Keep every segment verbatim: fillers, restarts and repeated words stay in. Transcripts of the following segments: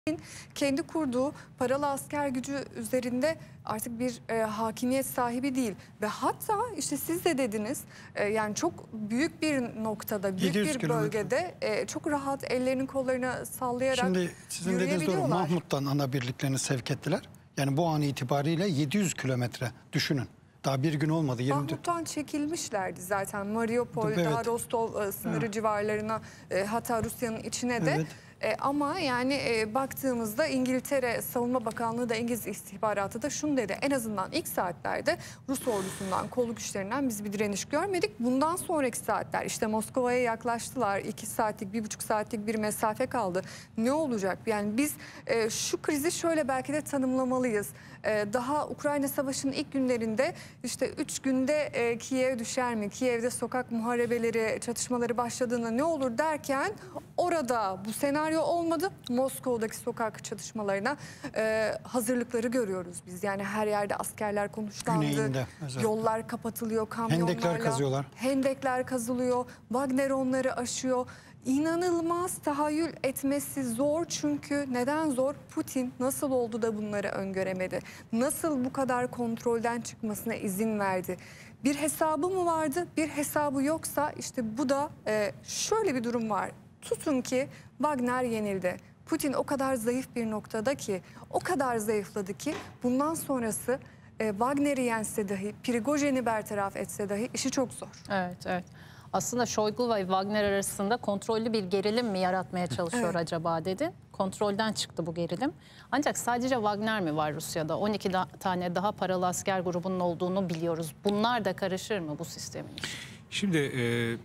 Kendi kurduğu paralı asker gücü üzerinde artık bir e, hakimiyet sahibi değil ve hatta işte siz de dediniz e, yani çok büyük bir noktada, büyük bir kilometre. bölgede e, çok rahat ellerini kollarını sallayarak Şimdi sizin dediğiniz doğru, Mahmut'tan ana birliklerini sevk ettiler. Yani bu an itibariyle yedi yüz kilometre düşünün. Daha bir gün olmadı. Mahmut'tan çekilmişlerdi zaten. Mariupol, evet. daha Rostov e, sınırı evet. civarlarına, e, hatta Rusya'nın içine de. Evet. E, ama yani e, baktığımızda İngiltere Savunma Bakanlığı da İngiliz istihbaratı da şunu dedi. En azından ilk saatlerde Rus ordusundan, kolluk güçlerinden biz bir direniş görmedik. Bundan sonraki saatler işte Moskova'ya yaklaştılar. iki saatlik, bir buçuk saatlik bir mesafe kaldı. Ne olacak? Yani biz e, şu krizi şöyle belki de tanımlamalıyız. E, daha Ukrayna Savaşı'nın ilk günlerinde işte üç günde e, Kiev düşer mi? Kiev'de sokak muharebeleri, çatışmaları başladığında ne olur derken orada bu senaryo olmadı. Moskova'daki sokak çatışmalarına e, hazırlıkları görüyoruz biz. Yani her yerde askerler konuşlandı. Güneyinde, yollar kapatılıyor kamyonlarla. Hendekler kazıyorlar. Hendekler kazılıyor. Wagner onları aşıyor. İnanılmaz, tahayyül etmesi zor çünkü neden zor? Putin nasıl oldu da bunları öngöremedi? Nasıl bu kadar kontrolden çıkmasına izin verdi? Bir hesabı mı vardı? Bir hesabı yoksa işte bu da e, şöyle bir durum var. Tutun ki Wagner yenildi. Putin o kadar zayıf bir noktada ki, o kadar zayıfladı ki bundan sonrası e, Wagner'i yense dahi, Prigojin'i bertaraf etse dahi işi çok zor. Evet, evet. Aslında Shoigu ve Wagner arasında kontrollü bir gerilim mi yaratmaya çalışıyor evet. acaba dedi. Kontrolden çıktı bu gerilim. Ancak sadece Wagner mi var Rusya'da? on iki da, tane daha paralı asker grubunun olduğunu biliyoruz. Bunlar da karışır mı bu sistemin? Şimdi e,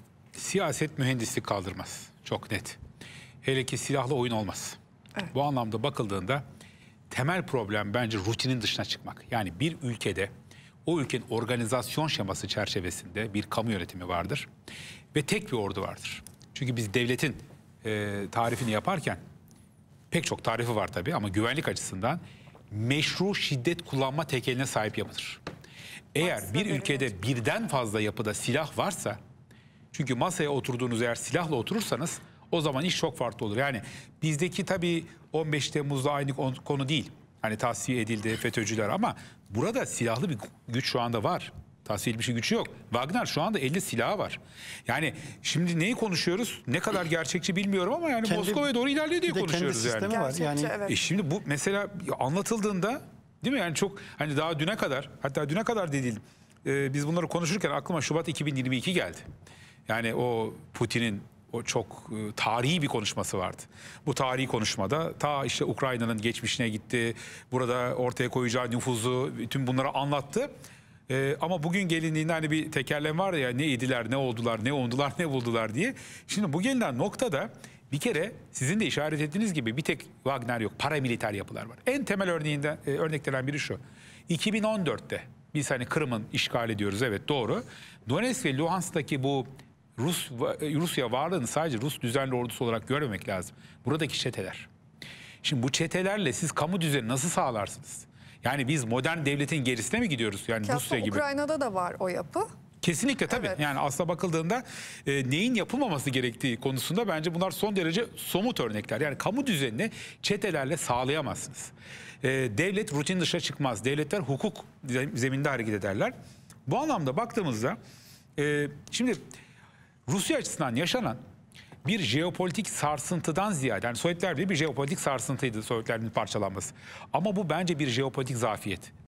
siyaset mühendislik kaldırmaz. Çok net. Hele ki silahlı oyun olmaz. Evet. Bu anlamda bakıldığında temel problem bence rutinin dışına çıkmak. Yani bir ülkede o ülkenin organizasyon şeması çerçevesinde bir kamu yönetimi vardır ve tek bir ordu vardır. Çünkü biz devletin e, tarifini yaparken pek çok tarifi var tabii ama güvenlik açısından meşru şiddet kullanma tekeline sahip yapıdır. Eğer bir ülkede birden fazla yapıda silah varsa, çünkü masaya oturduğunuz eğer silahla oturursanız o zaman iş çok farklı olur. Yani bizdeki tabii on beş Temmuz'da aynı konu değil. Hani tasfiye edildi FETÖ'cüler ama burada silahlı bir güç şu anda var. Tasfiye edilmiş bir gücü yok. Wagner şu anda elli silahı var. Yani şimdi neyi konuşuyoruz? Ne kadar gerçekçi bilmiyorum ama yani Moskova'ya doğru ilerliyor diye konuşuyoruz yani. Var. yani. Evet. E şimdi bu mesela anlatıldığında değil mi? Yani çok hani daha düne kadar, hatta düne kadar değil. E, biz bunları konuşurken aklıma Şubat iki bin yirmi iki geldi. Yani o Putin'in o çok e, tarihi bir konuşması vardı. Bu tarihi konuşmada ta işte Ukrayna'nın geçmişine gitti. Burada ortaya koyacağı nüfuzu, bütün bunları anlattı. E, ama bugün gelindiğinde hani bir tekerlem var ya, ne idiler, ne oldular, ne oldular, ne buldular diye. Şimdi bu gelinen noktada bir kere sizin de işaret ettiğiniz gibi bir tek Wagner yok. Paramiliter yapılar var. En temel örneğinden, e, örneklerinden biri şu. iki bin on dörtte biz hani Kırım'ın işgal ediyoruz, evet doğru. Donetsk ve Luhansk'taki bu Rus, Rusya varlığını sadece Rus düzenli ordusu olarak görmemek lazım. Buradaki çeteler. Şimdi bu çetelerle siz kamu düzeni nasıl sağlarsınız? Yani biz modern devletin gerisine mi gidiyoruz? Yani Ki Rusya gibi. Ukrayna'da da var o yapı. Kesinlikle tabii. Evet. Yani aslına bakıldığında e, neyin yapılmaması gerektiği konusunda bence bunlar son derece somut örnekler. Yani kamu düzenini çetelerle sağlayamazsınız. E, devlet rutin dışına çıkmaz. Devletler hukuk zeminde hareket ederler. Bu anlamda baktığımızda e, şimdi Rusya açısından yaşanan bir jeopolitik sarsıntıdan ziyade, yani Sovyetler Birliği bir jeopolitik sarsıntıydı, Sovyetler Birliği'nin parçalanması. Ama bu bence bir jeopolitik zafiyet.